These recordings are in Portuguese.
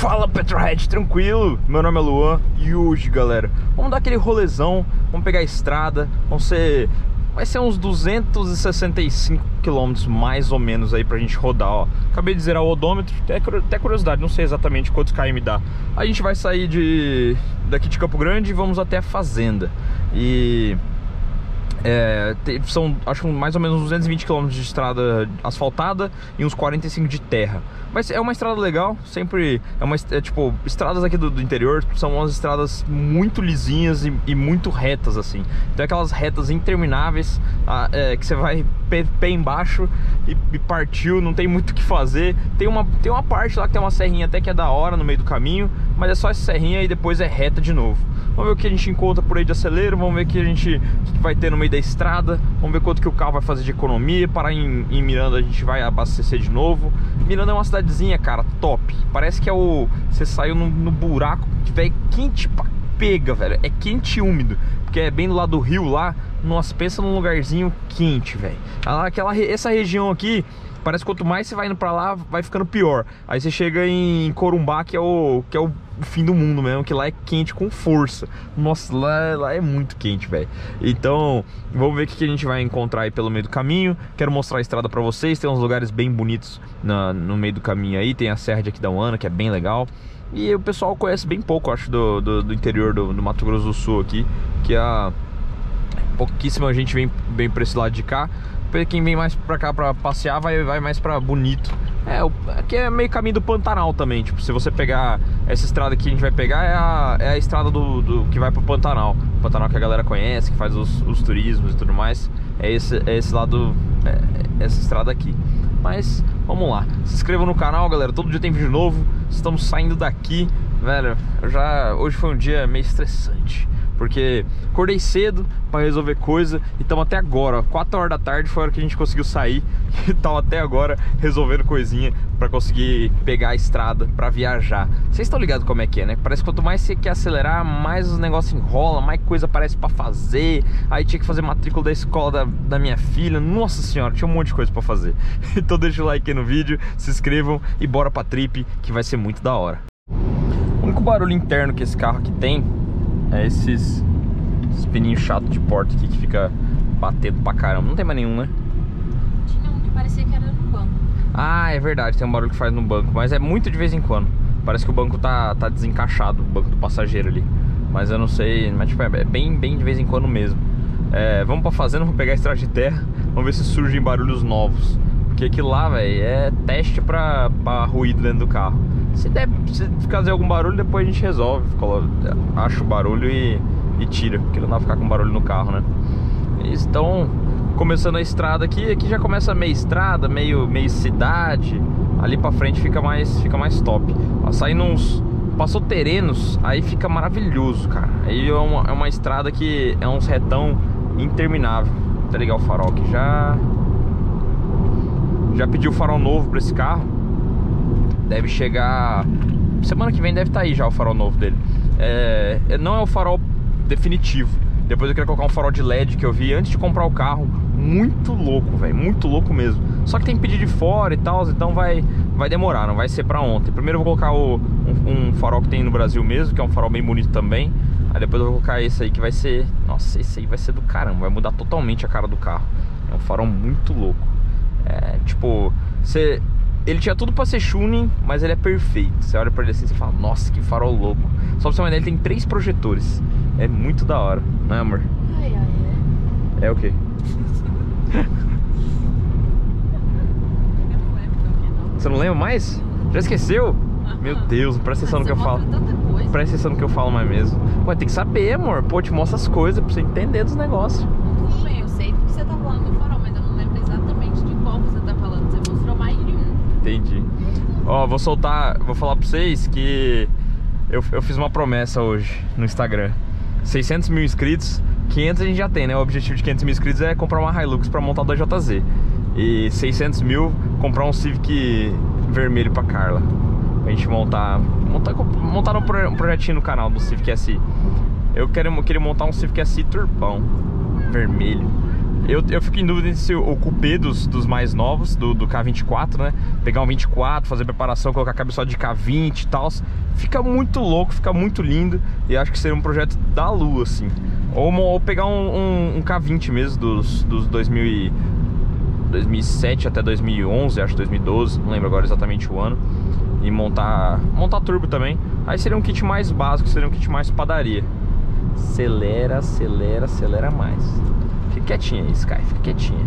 Fala Petrohead, tranquilo? Meu nome é Luan e hoje, galera, vamos dar aquele rolezão, vamos pegar a estrada, vai ser uns 265 km mais ou menos aí pra gente rodar, ó. Acabei de zerar o odômetro, até curiosidade, não sei exatamente quantos km dá. A gente vai sair daqui de Campo Grande e vamos até a fazenda. E... são, acho que mais ou menos 220 km de estrada asfaltada e uns 45 de terra. Mas é uma estrada legal, sempre tipo, estradas aqui do interior são umas estradas muito lisinhas e muito retas assim. Então é aquelas retas intermináveis, que você vai pé embaixo e partiu, não tem muito o que fazer. Tem uma parte lá que tem uma serrinha até que é da hora no meio do caminho, mas é só essa serrinha e depois é reta de novo. Vamos ver o que a gente encontra por aí de acelero, vamos ver o que a gente vai ter no meio da estrada, vamos ver quanto que o carro vai fazer de economia. Parar em Miranda a gente vai abastecer de novo. Miranda é uma cidadezinha, cara, top. Parece que você saiu no buraco, velho, quente pra pega, velho. É quente e úmido, porque é bem do lado do rio lá. Nossa, pensa num lugarzinho quente, velho. Essa região aqui, parece que quanto mais você vai indo pra lá, vai ficando pior. Aí você chega em Corumbá, que é o fim do mundo mesmo, que lá é quente com força. Nossa, lá é muito quente, velho. Então, vamos ver o que a gente vai encontrar aí pelo meio do caminho. Quero mostrar a estrada pra vocês. Tem uns lugares bem bonitos no meio do caminho aí. Tem a Serra de Aquidauana, que é bem legal. E o pessoal conhece bem pouco, acho, do interior do Mato Grosso do Sul aqui, que pouquíssima gente vem pra esse lado de cá. Quem vem mais pra cá pra passear vai mais pra Bonito. Aqui é meio caminho do Pantanal também. Tipo, se você pegar essa estrada que a gente vai pegar, é a estrada que vai pro Pantanal. O Pantanal que a galera conhece, que faz os turismos e tudo mais. É esse lado, essa estrada aqui. Mas vamos lá, se inscrevam no canal, galera. Todo dia tem vídeo novo. Estamos saindo daqui, velho. Hoje foi um dia meio estressante, porque acordei cedo pra resolver coisa e estamos até agora, 4 horas da tarde foi a hora que a gente conseguiu sair. E estamos até agora resolvendo coisinha pra conseguir pegar a estrada pra viajar. Vocês estão ligados como é que é, né? Parece que quanto mais você quer acelerar, mais os negócios enrolam, mais coisa parece pra fazer. Aí tinha que fazer matrícula da escola da minha filha. Nossa senhora, tinha um monte de coisa pra fazer. Então deixa o like aí no vídeo, se inscrevam e bora pra trip, que vai ser muito da hora. O único barulho interno que esse carro aqui tem é esses pininhos chatos de porta aqui que fica batendo pra caramba. Não tem mais nenhum, né? Tinha um que parecia que era no banco. Ah, é verdade, tem um barulho que faz no banco, mas é muito de vez em quando. Parece que o banco tá desencaixado, o banco do passageiro ali. Mas eu não sei, mas tipo, é bem de vez em quando mesmo. Vamos pra fazenda, vamos pegar a estrada de terra, vamos ver se surgem barulhos novos. Porque aquilo lá, velho, é teste pra ruído dentro do carro. Se fazer algum barulho, depois a gente resolve. Acha o barulho e tira, porque não dá pra ficar com barulho no carro, né? Então, começando a estrada aqui já começa meio estrada, meio cidade. Ali pra frente fica mais top. Saindo passou Terenos, aí fica maravilhoso, cara. Aí é uma estrada que é uns retão interminável. Vou ligar o farol aqui já pedi o farol novo pra esse carro. Deve chegar semana que vem, deve estar aí já o farol novo dele. Não é o farol definitivo. Depois eu queria colocar um farol de LED que eu vi antes de comprar o carro. Muito louco, velho, muito louco mesmo. Só que tem que pedir de fora e tal, então vai demorar, não vai ser pra ontem. Primeiro eu vou colocar um farol que tem no Brasil mesmo, que é um farol bem bonito também. Aí depois eu vou colocar esse aí que vai ser... Nossa, esse aí vai ser do caramba, vai mudar totalmente a cara do carro. É um farol muito louco. Tipo, ele tinha tudo pra ser tuning, mas ele é perfeito. Você olha pra ele assim e fala, nossa, que farol louco. Só pra você ver, ele tem 3 projetores. É muito da hora, não é, amor? É o quê? Você não lembra mais? Já esqueceu? Meu Deus, presta atenção no que eu falo. Presta atenção no que eu falo mais mesmo. Ué, tem que saber, amor. Pô, te mostra as coisas pra você entender dos negócios. Eu sei do que você tá falando do farol, mas eu não lembro exatamente de qual você tá falando. Você mostrou mais de um. Entendi. Ó, vou falar pra vocês que eu fiz uma promessa hoje no Instagram. 600 mil inscritos, 500 a gente já tem, né? O objetivo de 500 mil inscritos é comprar uma Hilux pra montar da JZ. E 600 mil, comprar um Civic vermelho pra Carla. Pra gente montar um projetinho no canal do Civic SI. Eu queria montar um Civic SI turbão, vermelho. Eu fico em dúvida se o cupê dos mais novos, do K24, né? Pegar um 24, fazer preparação, colocar cabeçote de K20 e tal. Fica muito louco, fica muito lindo. E acho que seria um projeto da lua, assim. Ou pegar um K20 mesmo, dos 2007 até 2011, acho 2012, não lembro agora exatamente o ano. E montar turbo também. Aí seria um kit mais básico, seria um kit mais padaria. Acelera, acelera, acelera mais. Fica quietinha aí, Sky, fica quietinha.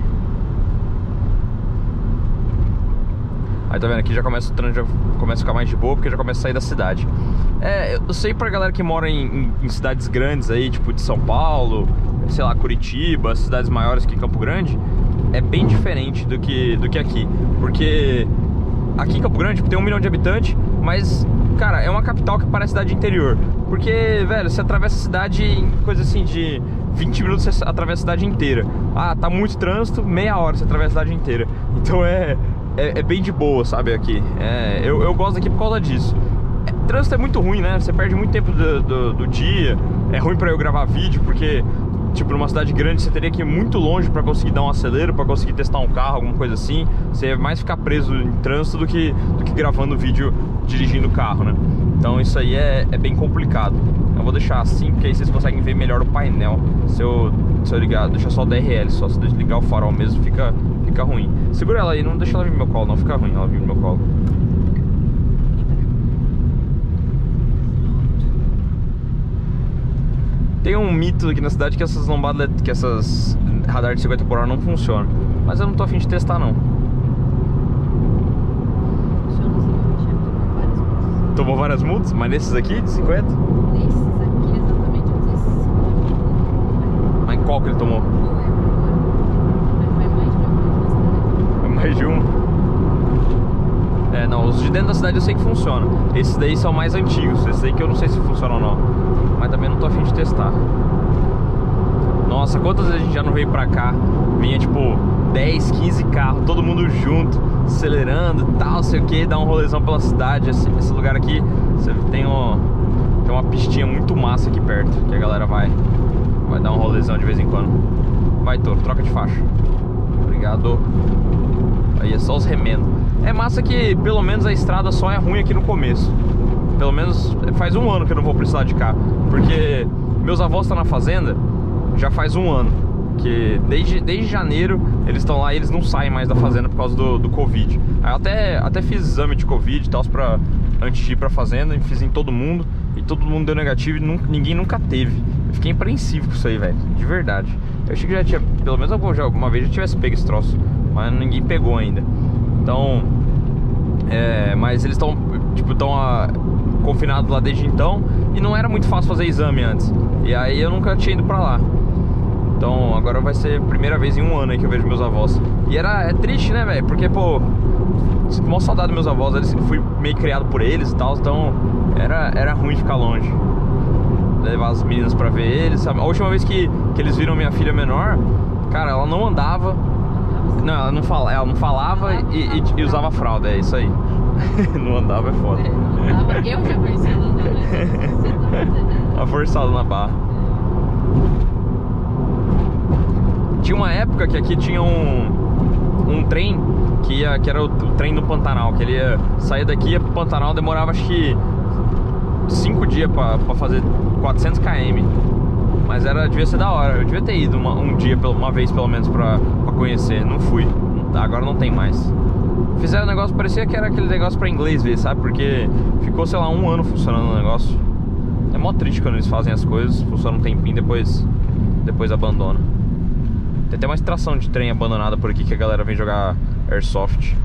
Aí tá vendo, aqui já começa o trânsito, já começa a ficar mais de boa, porque já começa a sair da cidade. Eu sei pra galera que mora em cidades grandes aí, tipo de São Paulo, sei lá, Curitiba, cidades maiores que Campo Grande, é bem diferente do que aqui. Porque aqui em Campo Grande tem 1 milhão de habitantes, mas, cara, é uma capital que parece cidade interior. Porque, velho, você atravessa a cidade em coisa assim de 20 minutos, você atravessa a cidade inteira. Ah, tá muito trânsito, meia hora você atravessa a cidade inteira. Então é bem de boa, sabe, aqui. Eu gosto daqui por causa disso. Trânsito é muito ruim, né? Você perde muito tempo do dia. É ruim pra eu gravar vídeo, porque, tipo, numa cidade grande você teria que ir muito longe pra conseguir dar um acelero, pra conseguir testar um carro, alguma coisa assim. Você é mais ficar preso em trânsito do que gravando vídeo dirigindo o carro, né? Então isso aí é bem complicado. Eu vou deixar assim, porque aí vocês conseguem ver melhor o painel. Se eu ligar, deixar só o DRL, só se ligar o farol mesmo, fica ruim. Segura ela aí, não deixa ela vir no meu colo, não, fica ruim ela vir no meu colo. Tem um mito aqui na cidade que essas lombadas, que essas radar de 50 por hora não funcionam. Mas eu não tô afim de testar, não. Tomou várias multas? Mas nesses aqui, de 50? Nesses aqui, exatamente, eu não sei se... Mas em qual que ele tomou? Não lembro agora. Foi mais de um. Foi mais de um? Não, os de dentro da cidade eu sei que funcionam. Esses daí são mais antigos. Esses daí que eu não sei se funcionam ou não. Mas também não tô afim de testar. Nossa, quantas vezes a gente já não veio pra cá? Vinha tipo 10, 15 carros, todo mundo junto, acelerando e tal, sei o que, dá um rolezão pela cidade. Esse lugar aqui, você tem uma pistinha muito massa aqui perto, que a galera vai dar um rolezão de vez em quando. Vai, Toro, troca de faixa. Obrigado. Aí é só os remendos. É massa que pelo menos a estrada só é ruim aqui no começo. Pelo menos faz um ano que eu não vou precisar de cá, porque meus avós estão na fazenda já faz um ano. Que desde janeiro eles estão lá e eles não saem mais da fazenda por causa do Covid. Aí eu até fiz exame de Covid e tal antes de ir pra fazenda, fiz em todo mundo e todo mundo deu negativo e ninguém nunca teve. Eu fiquei apreensivo com isso aí, velho, de verdade. Eu achei que já tinha, pelo menos alguma vez já tivesse pego esse troço, mas ninguém pegou ainda. Então, mas eles estão, tipo, confinados lá desde então e não era muito fácil fazer exame antes. E aí eu nunca tinha ido pra lá. Então agora vai ser a primeira vez em um ano aí que eu vejo meus avós. E é triste, né, velho? Porque, pô, sinto maior saudade dos meus avós. Eu fui meio criado por eles e tal. Então era ruim ficar longe. Levar as meninas pra ver eles, sabe? A última vez que eles viram minha filha menor, cara, ela não andava. Não, ela não falava e usava fralda, é isso aí. Não andava é foda. Não andava, eu já conheci ela andando, né? A forçada na barra. Tinha uma época que aqui tinha um trem que era o trem do Pantanal, que ele ia sair daqui, ia pro Pantanal, demorava acho que 5 dias pra fazer 400 km. Mas devia ser da hora, eu devia ter ido um dia, uma vez pelo menos pra conhecer, não fui. Agora não tem mais. Fizeram um negócio, parecia que era aquele negócio pra inglês ver, sabe? Porque ficou, sei lá, um ano funcionando o negócio. É mó triste quando eles fazem as coisas, funciona um tempinho, depois abandona. Tem até uma estação de trem abandonada por aqui que a galera vem jogar Airsoft.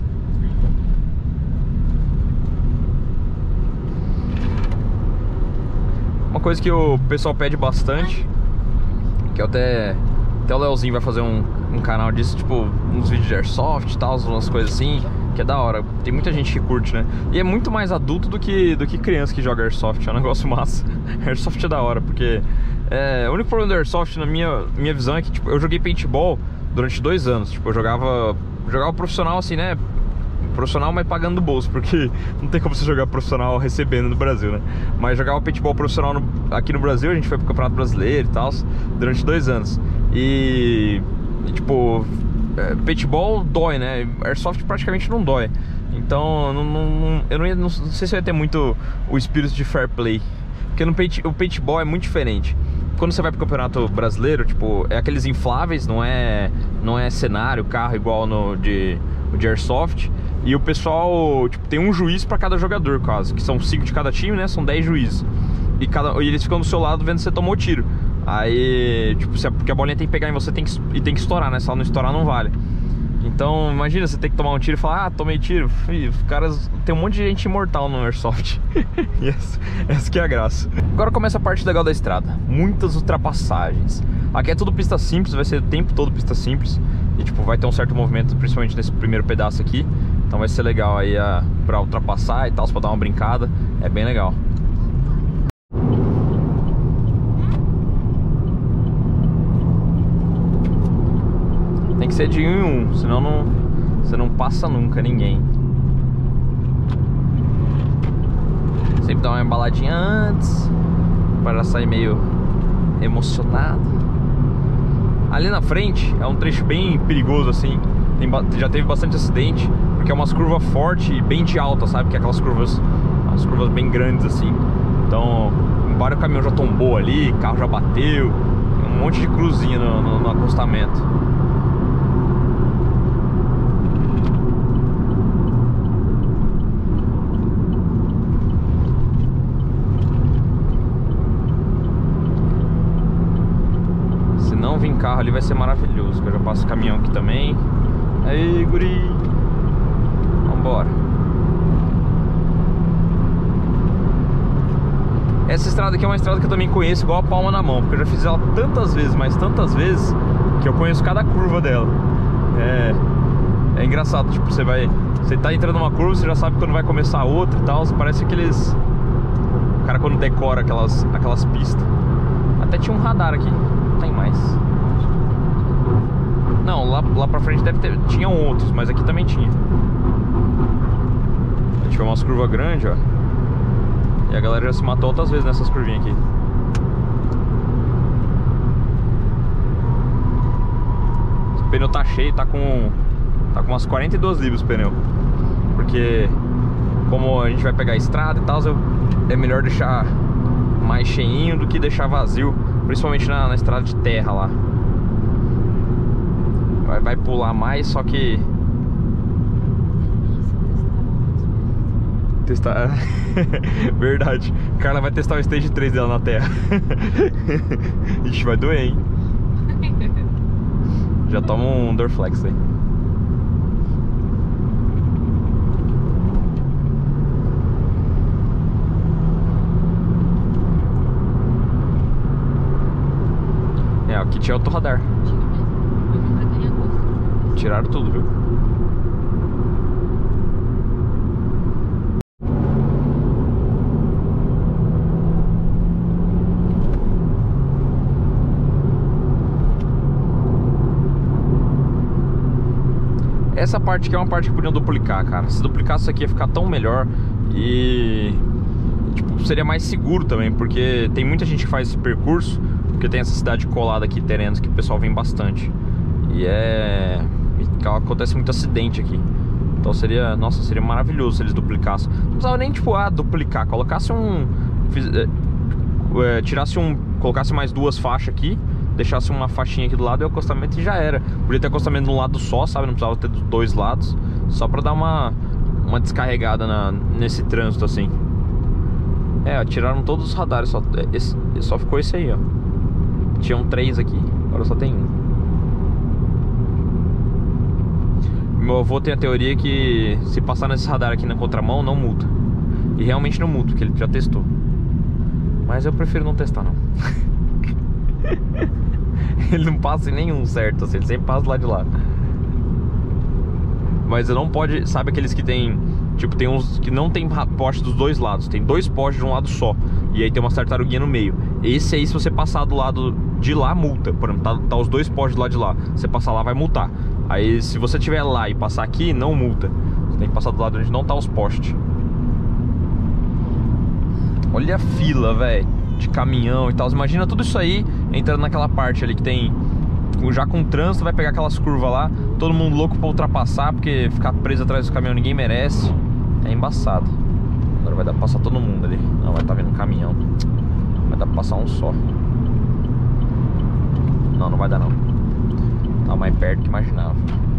Uma coisa que o pessoal pede bastante, que até o Leozinho vai fazer um canal disso, tipo, uns vídeos de Airsoft e tal, umas coisas assim, que é da hora. Tem muita gente que curte, né? E é muito mais adulto do que criança que joga Airsoft, é um negócio massa. Airsoft é da hora, porque o único problema do Airsoft, na minha visão, é que, tipo, eu joguei paintball durante 2 anos. Tipo, eu jogava profissional assim, né? Profissional, mas pagando do bolso, porque não tem como você jogar profissional recebendo no Brasil, né? Mas jogava paintball profissional aqui no Brasil, a gente foi pro Campeonato Brasileiro e tal, durante 2 anos. E E, tipo, paintball dói, né? Airsoft praticamente não dói. Então, eu não sei se eu ia ter muito o espírito de fair play. Porque o paintball é muito diferente. Quando você vai pro campeonato brasileiro, tipo, é aqueles infláveis, não é cenário, carro igual no de Airsoft. E o pessoal, tipo, tem um juiz pra cada jogador, quase. Que são 5 de cada time, né? São 10 juízes. E eles ficam do seu lado vendo se você tomou tiro. Aí, tipo, porque a bolinha tem que pegar em você tem que estourar, né? Se ela não estourar, não vale. Então, imagina você ter que tomar um tiro e falar: ah, tomei tiro. Os caras... Tem um monte de gente imortal no Airsoft. Essa que é a graça. Agora começa a parte legal da estrada. Muitas ultrapassagens. Aqui é tudo pista simples, vai ser o tempo todo pista simples. E, tipo, vai ter um certo movimento, principalmente nesse primeiro pedaço aqui. Então vai ser legal aí pra ultrapassar e tal, pra dar uma brincada. É bem legal. Tem que ser de 1 em 1, senão você não passa nunca ninguém. Sempre dá uma embaladinha antes, para sair meio emocionado. Ali na frente é um trecho bem perigoso assim. Já teve bastante acidente, porque é umas curvas fortes e bem de alta, sabe? Que é aquelas curvas bem grandes assim. Então, vários caminhões já tombou ali, carro já bateu. Tem um monte de cruzinha no acostamento. Não vir carro ali vai ser maravilhoso, que eu já passo caminhão aqui também. Aí, guri, vambora. Essa estrada aqui é uma estrada que eu também conheço igual a palma na mão, porque eu já fiz ela tantas vezes, mas tantas vezes, que eu conheço cada curva dela. É engraçado, tipo, você tá entrando numa curva, você já sabe quando vai começar a outra e tal. Parece aqueles... O cara quando decora aquelas pistas. Até tinha um radar aqui. Tem mais. Não, lá pra frente tinham outros, mas aqui também tinha. A gente vê umas curvas grandes, ó. E a galera já se matou outras vezes nessas curvinhas aqui. Esse pneu tá cheio, tá com umas 42 libras o pneu. Porque como a gente vai pegar a estrada e tal, é melhor deixar mais cheinho do que deixar vazio. Principalmente na estrada de terra lá. Vai pular mais, só que... Testar... Verdade. Carla vai testar o Stage 3 dela na terra. Ixi, vai doer, hein? Já toma um Dorflex aí. Aqui tinha outro radar. Tiraram tudo, viu? Essa parte aqui é uma parte que podiam duplicar, cara. Se duplicasse isso aqui ia ficar tão melhor. E... tipo, seria mais seguro também, porque tem muita gente que faz esse percurso. Porque tem essa cidade colada aqui, terrenos que o pessoal vem bastante. E acontece muito acidente aqui. Então seria, nossa, seria maravilhoso se eles duplicassem. Não precisava nem, tipo, duplicar. Colocasse colocasse mais 2 faixas aqui, deixasse uma faixinha aqui do lado e o acostamento e já era. Podia ter acostamento de um lado só, sabe? Não precisava ter dos 2 lados. Só pra dar uma descarregada nesse trânsito, assim. Tiraram todos os radares. Só ficou esse aí, ó. Tinham 3 aqui, agora só tem 1. Meu avô tem a teoria que se passar nesse radar aqui na contramão, não multa. E realmente não multa, porque ele já testou. Mas eu prefiro não testar, não. Ele não passa em nenhum certo, assim, ele sempre passa lá de lá. Mas não pode... Sabe aqueles que tem... Tipo, tem uns que não tem poste dos 2 lados. Tem 2 postes de um lado só. E aí tem uma tartaruguinha no meio. Esse aí, se você passar do lado de lá, multa. Por exemplo, tá os 2 postes do lado de lá. Você passar lá, vai multar. Aí, se você estiver lá e passar aqui, não multa. Você tem que passar do lado onde não tá os postes. Olha a fila, velho, de caminhão e tal. Imagina tudo isso aí entrando naquela parte ali que tem já com o trânsito, vai pegar aquelas curvas lá, todo mundo louco pra ultrapassar, porque ficar preso atrás do caminhão ninguém merece. É embaçado. Agora vai dar pra passar todo mundo ali. Não, vai estar vindo um caminhão. Vai dar pra passar um só. Não, não vai dar não. Tá mais perto do que imaginava.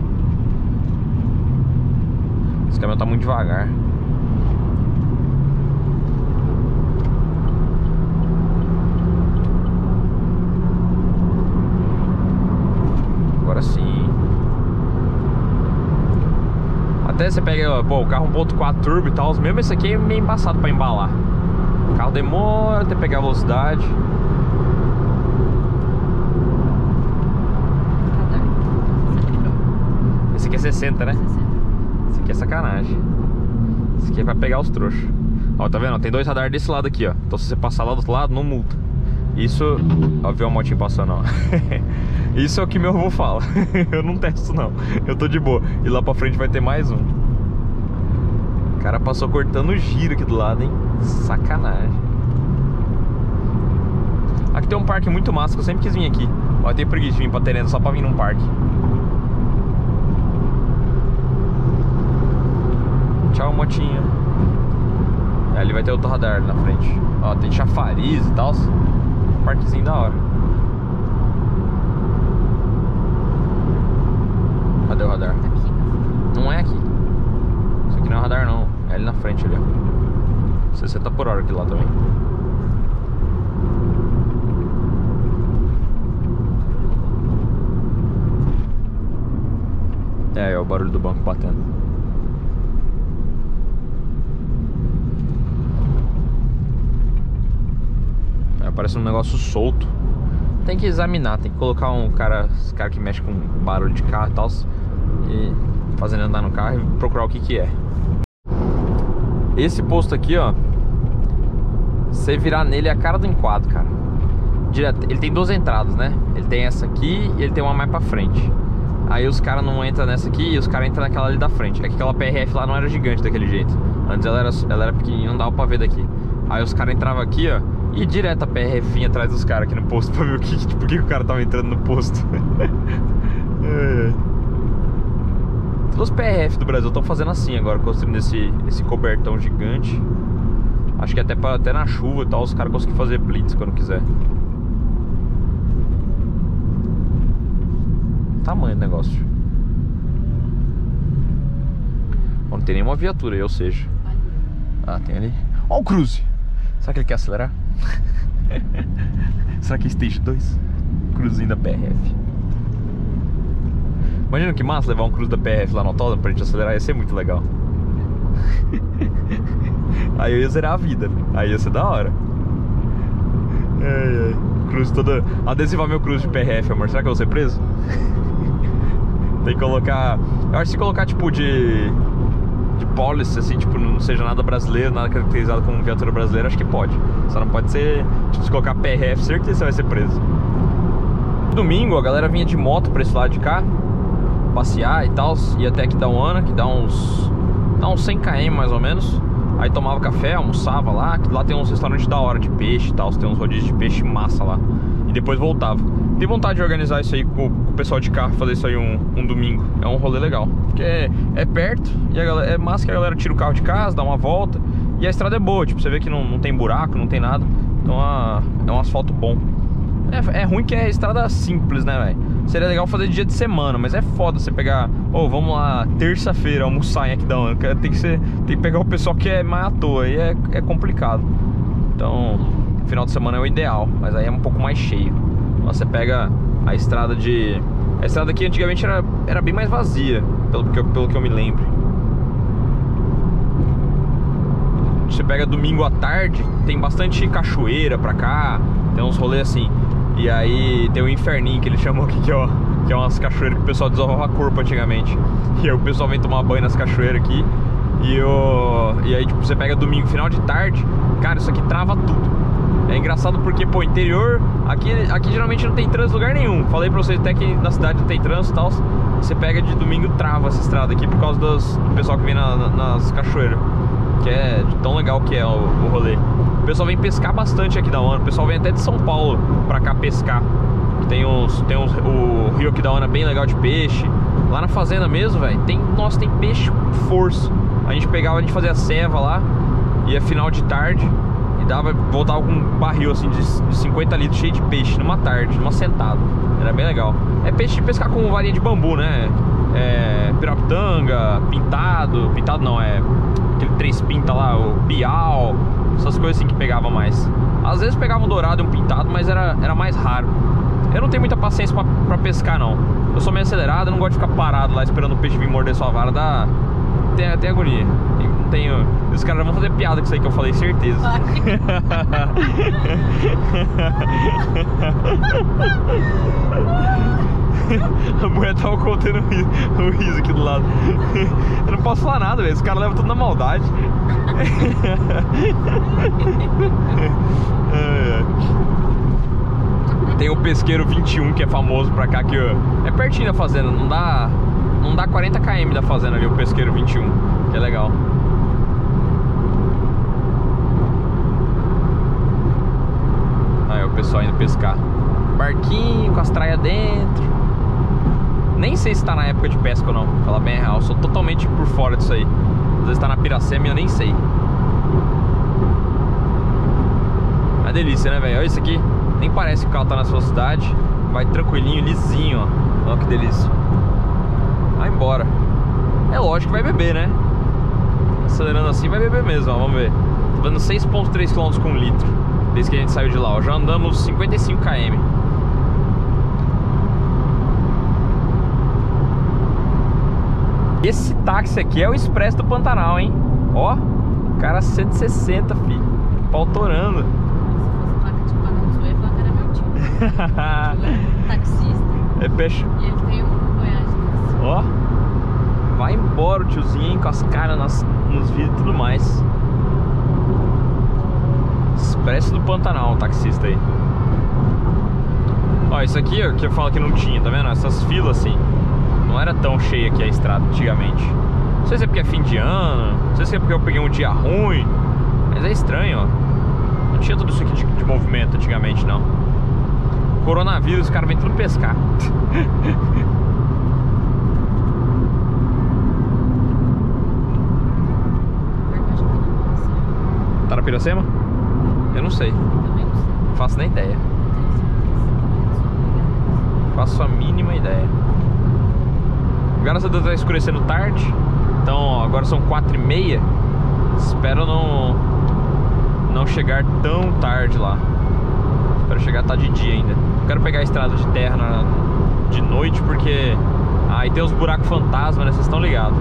Esse caminhão tá muito devagar. Agora sim. Até você pega, pô, o carro 1.4 turbo e tal, mesmo esse aqui é meio embaçado pra embalar. O carro demora até pegar a velocidade. Esse aqui é 60, né? 60. Esse aqui é sacanagem. Esse aqui é pra pegar os trouxas. Ó, tá vendo? Tem 2 radares desse lado aqui, ó. Então se você passar lá do outro lado, não multa. Isso... Ó, viu a motinha passando, ó. Isso é o que meu avô fala. Eu não testo, não. Eu tô de boa. E lá pra frente vai ter mais um. O cara passou cortando giro aqui do lado, hein? Sacanagem. Aqui tem um parque muito massa, que eu sempre quis vir aqui. Ó, eu tenho preguiça de vir pra Terena só pra vir num parque. Tchau, motinha. Ali vai ter outro radar ali na frente. Ó, tem chafariz e tal. Parquezinho da hora. Cadê o radar? Aqui. Não é aqui. Isso aqui não é radar não. É ali na frente ali, ó. 60 por hora aqui lá também. É o barulho do banco batendo. Parece um negócio solto. Tem que examinar, tem que colocar um cara, esse cara que mexe com barulho de carro e tal, e fazendo andar no carro e procurar o que que é. Esse posto aqui, ó, você virar nele é a cara do enquadro, cara. Direto, ele tem 2 entradas, né? Ele tem essa aqui e ele tem uma mais pra frente. Aí os caras não entram nessa aqui e os caras entram naquela ali da frente. É que aquela PRF lá não era gigante daquele jeito. Antes ela era pequenininha, não dava pra ver daqui. Aí os caras entravam aqui, ó, e direto a PRF vinha atrás dos caras aqui no posto pra ver por que o cara tava entrando no posto. Todos os PRF do Brasil estão fazendo assim agora, construindo esse cobertão gigante. Acho que até na chuva e tal os caras conseguem fazer blitz quando quiser. Tamanho do negócio. Não tem nenhuma viatura aí, ou seja. Ah, tem ali. Ó o Cruze. Será que ele quer acelerar? Será que é Stage 2? Cruzinho da PRF. Imagina que massa levar um Cruze da PRF lá no autódromo pra gente acelerar. Ia ser muito legal. Aí eu ia zerar a vida. Aí ia ser da hora. Cruze toda... Adesivar meu Cruze de PRF, amor. Será que eu vou ser preso? Tem que colocar... Eu acho que se colocar tipo de policy, assim, tipo, não seja nada brasileiro, nada caracterizado como viatura brasileira, acho que pode. Só não pode ser, tipo, se colocar PRF, certeza você vai ser preso. Domingo a galera vinha de moto pra esse lado de cá, passear e tal, ia até aqui da Uana, que dá uns 100 km mais ou menos. Aí tomava café, almoçava lá, que lá tem uns restaurantes da hora de peixe e tal, tem uns rodízios de peixe massa lá. E depois voltava. Tenho vontade de organizar isso aí com o pessoal de carro, fazer isso aí um domingo. É um rolê legal, porque é perto e é massa que a galera tira o carro de casa, dá uma volta. E a estrada é boa, tipo, você vê que não tem buraco, não tem nada. Então é um asfalto bom. É ruim que é estrada simples, né, velho? Seria legal fazer dia de semana, mas é foda você pegar... vamos lá, terça-feira, almoçar em Aquidauana. Tem que pegar o pessoal que é mais à toa, aí é complicado. Então, final de semana é o ideal, mas aí é um pouco mais cheio. Você pega a estrada de... A estrada aqui antigamente era bem mais vazia, pelo que eu me lembro. Você pega domingo à tarde, tem bastante cachoeira pra cá, tem uns rolês assim. E aí tem o inferninho que eles chamam aqui, que é umas cachoeiras que o pessoal desovava corpo antigamente. E aí o pessoal vem tomar banho nas cachoeiras aqui. E aí tipo, você pega domingo, final de tarde, cara, isso aqui trava tudo. É engraçado porque, pô, interior, aqui geralmente não tem trânsito em lugar nenhum. Falei pra vocês até que na cidade não tem trânsito e tal. Você pega de domingo, trava essa estrada aqui por causa do pessoal que vem nas cachoeiras. Que é de tão legal que é o rolê. O pessoal vem pescar bastante aqui da Uana. O pessoal vem até de São Paulo pra cá pescar. O rio Aquidauana bem legal de peixe. Lá na fazenda mesmo, velho, nossa, tem peixe com força. A gente fazia a ceva lá, ia final de tarde e voltava com um barril assim de 50 litros cheio de peixe numa tarde, numa sentada. Era bem legal. É peixe de pescar com varinha de bambu, né? Pirapitanga, pintado não, aquele 3 pinta lá, o piau, essas coisas assim que pegava mais. Às vezes pegava um dourado e um pintado, mas era mais raro. Eu não tenho muita paciência pra pescar, não. Eu sou meio acelerado, eu não gosto de ficar parado lá esperando o peixe vir morder sua vara. Tem agonia. Não tenho... Os caras já vão fazer piada com isso aí que eu falei, certeza. A mulher tava contando o riso aqui do lado. Eu não posso falar nada, velho. Os caras levam tudo na maldade. Tem o Pesqueiro 21, que é famoso pra cá, que é pertinho da fazenda. Não dá 40 km da fazenda ali, o Pesqueiro 21, que é legal. Aí o pessoal indo pescar. Barquinho com as traias dentro. Nem sei se tá na época de pesca ou não, falar bem real, eu sou totalmente por fora disso aí. Às vezes tá na Piracema e eu nem sei. É delícia, né, velho? Olha isso aqui, nem parece que o carro tá na sua cidade. Vai tranquilinho, lisinho, ó. Olha que delícia. Vai embora. É lógico que vai beber, né? Acelerando assim vai beber mesmo, ó. Vamos ver. Tô dando 6,3 km com 1 litro desde que a gente saiu de lá, ó. Já andamos 55 km. Esse táxi aqui é o Expresso do Pantanal, hein? Ó, cara 160, filho. Pau torando. Se fosse placa de Pantanal, eu ia falar que era meu tio. Ele é taxista. É peixe. E ele tem um Voyage desse. Ó, vai embora o tiozinho, hein, com as caras nos vidros e tudo mais. Expresso do Pantanal, o taxista aí. Ó, isso aqui, ó, que eu falo que não tinha, tá vendo? Essas filas assim. Não era tão cheia aqui a estrada antigamente. Não sei se é porque é fim de ano, não sei se é porque eu peguei um dia ruim, mas é estranho, ó. Não tinha tudo isso aqui de movimento antigamente, não. Coronavírus, os caras vêm tudo pescar. Tá na Piracema? Eu não sei. Também não sei. Não faço nem ideia. Faço a mínima ideia. Graças a Deus tá escurecendo tarde. Então ó, agora são 4h30. Espero não chegar tão tarde lá. Espero chegar tá de dia ainda. Não quero pegar a estrada de terra de noite, porque aí tem os buracos fantasma, né? Vocês estão ligados.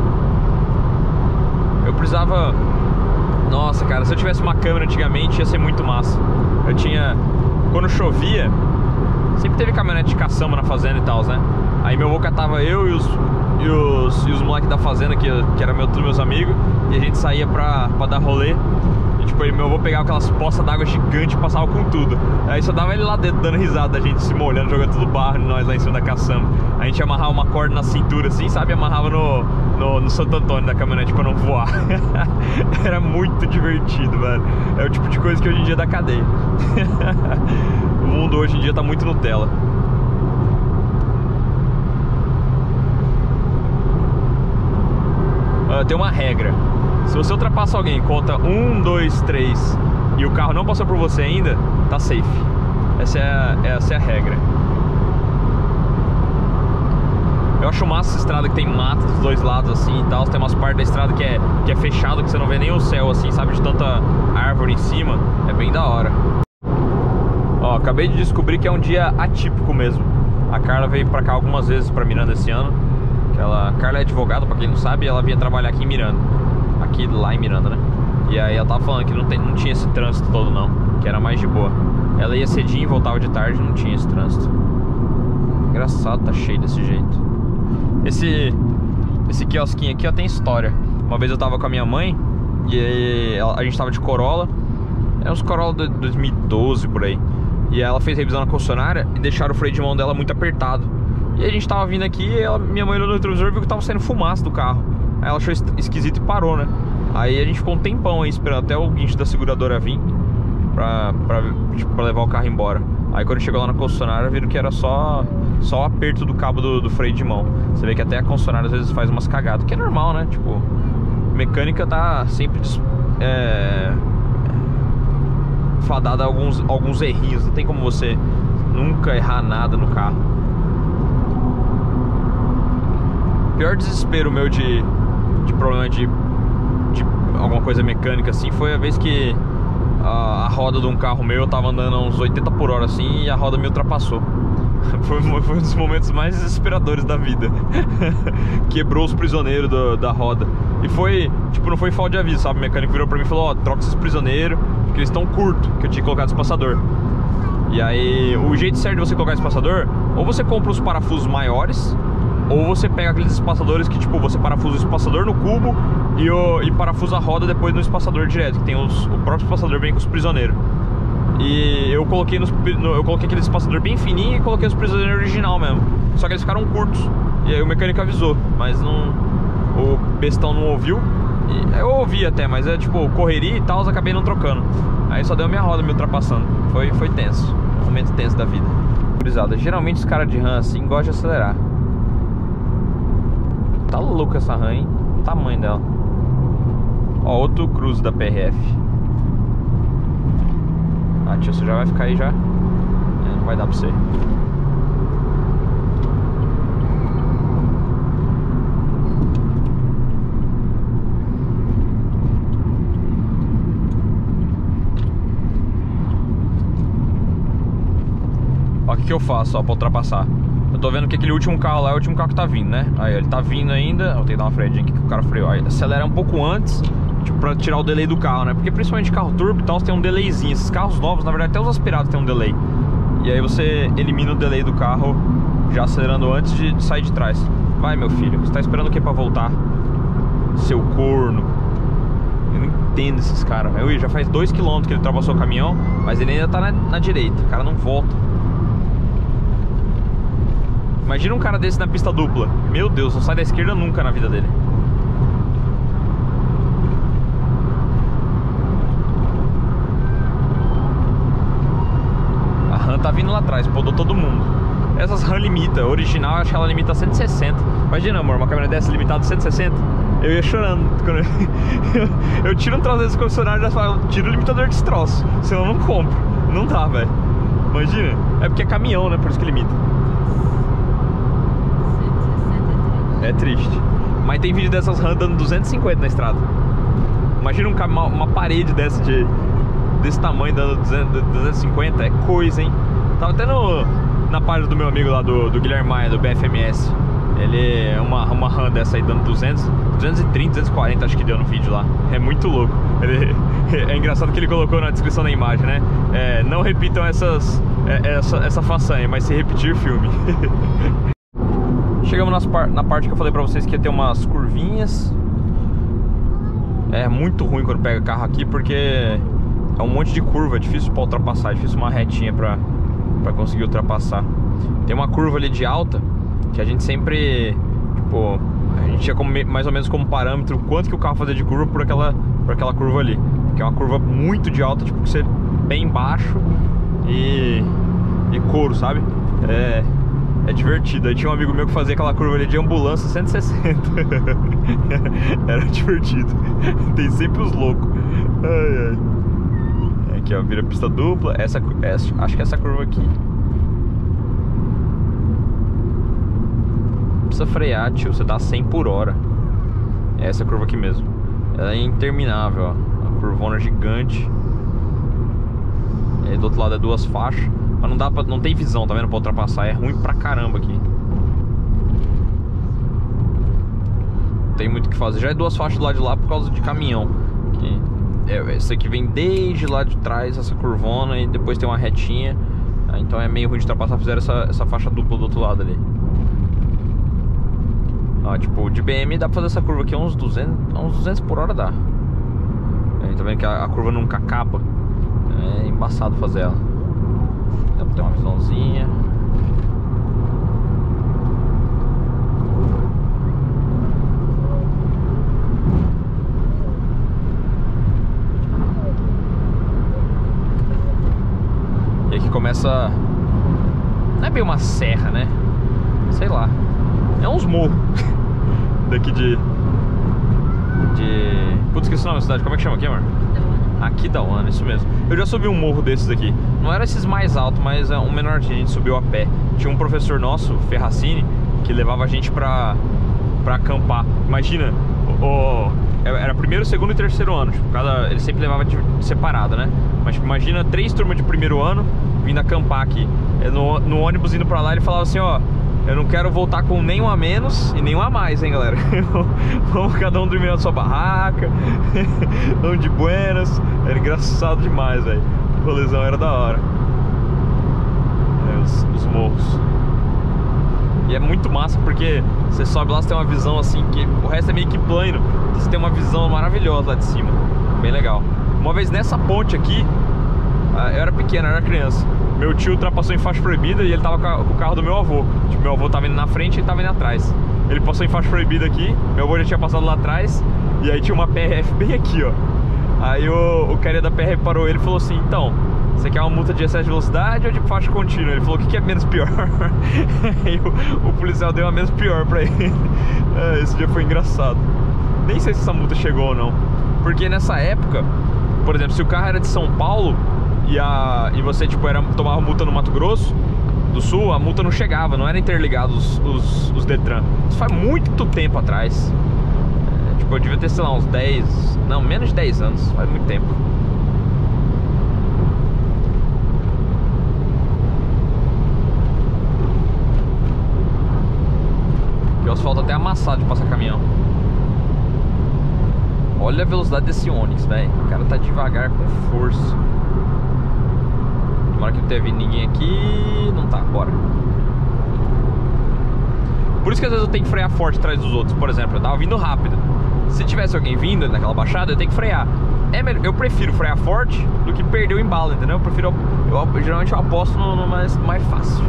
Eu precisava... Nossa, cara, se eu tivesse uma câmera antigamente ia ser muito massa. Eu tinha... Quando chovia, sempre teve caminhonete de caçamba na fazenda e tal, né? Aí meu avô catava eu e os moleques da fazenda, que era todos meus amigos, e a gente saía pra dar rolê. E tipo, meu avô pegava aquelas poças d'água gigantes e passava com tudo. Aí só dava ele lá dentro dando risada, a gente se molhando, jogando tudo barro, nós lá em cima da caçamba. A gente amarrava uma corda na cintura assim, sabe? E amarrava no Santo Antônio da caminhonete pra não voar. Era muito divertido, velho. É o tipo de coisa que hoje em dia dá cadeia. O mundo hoje em dia tá muito Nutella. Tem uma regra. Se você ultrapassa alguém, conta 1, 2, 3 e o carro não passou por você ainda, tá safe. Essa é a regra. Eu acho massa essa estrada que tem mato dos dois lados assim e tal. Tem umas partes da estrada que é fechado, que você não vê nem o céu assim, sabe? De tanta árvore em cima. É bem da hora. Ó, acabei de descobrir que é um dia atípico mesmo. A Carla veio pra cá algumas vezes pra Miranda esse ano. A Carla é advogada, pra quem não sabe, e ela vinha trabalhar aqui em Miranda. Aqui, lá em Miranda, né? E aí ela tava falando que não tinha esse trânsito todo não, que era mais de boa. Ela ia cedinho e voltava de tarde, não tinha esse trânsito. Engraçado, tá cheio desse jeito. Esse quiosquinho aqui, ó, tem história. Uma vez eu tava com a minha mãe e a gente tava de Corolla. É uns Corolla de 2012 por aí. E ela fez revisão na concessionária e deixaram o freio de mão dela muito apertado. E a gente tava vindo aqui e minha mãe olhou no retrovisor e viu que tava saindo fumaça do carro. Aí ela achou esquisito e parou, né? Aí a gente ficou um tempão aí esperando até o guincho da seguradora vir. tipo, pra levar o carro embora. Aí quando chegou lá na concessionária, viram que era só o aperto do cabo do freio de mão. Você vê que até a concessionária às vezes faz umas cagadas, que é normal, né? Tipo, mecânica tá sempre fadada a alguns errinhos. Não tem como você nunca errar nada no carro. Pior desespero meu de problema de alguma coisa mecânica assim foi a vez que a roda de um carro meu, eu tava andando a uns 80 por hora assim e a roda me ultrapassou. Foi um dos momentos mais desesperadores da vida. Quebrou os prisioneiros da roda. E foi, tipo, não foi falta de aviso, sabe? O mecânico virou pra mim e falou: ó, troca esses prisioneiros, porque eles estão curtos, que eu tinha colocado espaçador. E aí, o jeito certo de você colocar espaçador, ou você compra os parafusos maiores, ou você pega aqueles espaçadores que, tipo, você parafusa o espaçador no cubo e parafusa a roda depois no espaçador direto, que tem o próprio espaçador vem com os prisioneiros. E eu coloquei aquele espaçador bem fininho e coloquei os prisioneiros original mesmo. Só que eles ficaram curtos. E aí o mecânico avisou, mas o bestão não ouviu. E eu ouvi até, mas é tipo correria e tal, eu acabei não trocando. Aí só deu minha roda me ultrapassando. Foi tenso, um momento tenso da vida. Geralmente os caras de RAM assim gostam de acelerar. Tá louca essa RAM, hein? O tamanho dela. Ó, outro cruze da PRF. Ah, tio, você já vai ficar aí já? Não vai dar pra você. Ó, o que eu faço, ó, pra ultrapassar? Eu tô vendo que aquele último carro lá é o último carro que tá vindo, né? Aí ele tá vindo ainda. Eu tenho que dar uma freadinha aqui que o cara freou. Aí acelera um pouco antes, tipo, pra tirar o delay do carro, né? Porque principalmente carro turbo e tal, você tem um delayzinho. Esses carros novos, na verdade, até os aspirados tem um delay. E aí você elimina o delay do carro já acelerando antes de sair de trás. Vai, meu filho, você tá esperando o que pra voltar? Seu corno. Eu não entendo esses caras. Já faz 2 km que ele ultrapassou o caminhão, mas ele ainda tá na direita. O cara não volta. Imagina um cara desse na pista dupla. Meu Deus, não sai da esquerda nunca na vida dele. A RAM tá vindo lá atrás, podou todo mundo. Essas RAM limita, original acho que ela limita 160. Imagina, amor, uma câmera dessa limitada a 160. Eu ia chorando quando eu tiro um troço desse concessionário e já falo, tiro o limitador desse troço, senão eu não compro. Não dá, velho. Imagina. É porque é caminhão, né? Por isso que limita. É triste. Mas tem vídeo dessas RAM dando 250 na estrada. Imagina uma parede desse tamanho dando 250. É coisa, hein? Tava até na página do meu amigo lá, do Guilherme Maia, do BFMS. Ele é uma RAM dessa aí dando 230, 240 acho que deu no vídeo lá. É muito louco. É engraçado que ele colocou na descrição da imagem, né? Não repitam essa façanha, mas se repetir, filme. Chegamos na parte que eu falei pra vocês que ia ter umas curvinhas. É muito ruim quando pega carro aqui, porque é um monte de curva, é difícil pra ultrapassar, é difícil uma retinha pra conseguir ultrapassar. Tem uma curva ali de alta que a gente sempre, tipo, a gente tinha mais ou menos como parâmetro quanto que o carro fazia de curva por aquela curva ali. Que é uma curva muito de alta, tipo, que você bem baixo e couro, sabe? É divertido. Aí tinha um amigo meu que fazia aquela curva ali de ambulância 160. Era divertido. Tem sempre os loucos. Ai, ai. Aqui, ó, vira pista dupla. Acho que essa curva aqui. Precisa frear, tio. Você tá 100 por hora. É essa curva aqui mesmo. Ela é interminável, ó. Uma curvona gigante. E aí do outro lado é 2 faixas. Mas não tem visão, tá vendo? Pra ultrapassar. É ruim pra caramba aqui. Não tem muito o que fazer. Já é 2 faixas do lado de lá por causa de caminhão. Esse aqui vem desde lá de trás, essa curvona, e depois tem uma retinha. Então é meio ruim de ultrapassar. Fizeram essa faixa dupla do outro lado ali. Ó, tipo, de BM dá pra fazer essa curva aqui uns 200 por hora dá. Tá vendo que a curva nunca acaba. É embaçado fazer ela. Dá pra ter uma visãozinha. começa... Não é bem uma serra, né? Sei lá. É uns morros. Daqui de... Putz, esqueci o nome da cidade. Como é que chama aqui, amor? Aquidauana, isso mesmo. Eu já subi um morro desses aqui. Não era esses mais altos, mas um menorzinho. A gente subiu a pé. Tinha um professor nosso, Ferracini, que levava a gente pra acampar. Imagina, era primeiro, segundo e terceiro ano. Tipo, ele sempre levava separado, né? Mas tipo, imagina 3 turmas de primeiro ano vindo acampar aqui. No ônibus indo pra lá, ele falava assim, ó: eu não quero voltar com nenhum a menos e nenhum a mais, hein, galera. Vamos cada um dormir na sua barraca. Vamos de buenas. Era engraçado demais, velho. O rolezão era da hora. Os morros. E é muito massa porque você sobe lá, você tem uma visão assim, que o resto é meio que plano. Você tem uma visão maravilhosa lá de cima. Bem legal. Uma vez nessa ponte aqui, eu era pequeno, eu era criança. Meu tio ultrapassou em faixa proibida e ele tava com o carro do meu avô. Tipo, meu avô tava indo na frente e ele tava indo atrás. Ele passou em faixa proibida aqui, meu avô já tinha passado lá atrás. E aí tinha uma PRF bem aqui, ó. Aí o cara da PRF parou ele e falou assim: então, você quer uma multa de excesso de velocidade ou de faixa contínua? Ele falou: o que é menos pior? Aí o policial deu uma menos pior pra ele. Esse dia foi engraçado. Nem sei se essa multa chegou ou não. Porque nessa época, por exemplo, se o carro era de São Paulo e você tipo tomava multa no Mato Grosso do Sul, a multa não chegava, não era interligado os Detran. Isso faz muito tempo atrás. Tipo, eu devia ter, sei lá, uns 10... Não, menos de 10 anos, faz muito tempo. E o asfalto até amassado de passar caminhão. Olha a velocidade desse Onix, velho. O cara tá devagar com força. Tomara que não tenha vindo ninguém aqui. Não tá, bora. Por isso que às vezes eu tenho que frear forte atrás dos outros. Por exemplo, eu tava vindo rápido. Se tivesse alguém vindo naquela baixada, eu tenho que frear. Eu prefiro frear forte do que perder o embalo, entendeu? Geralmente eu aposto no mais fácil.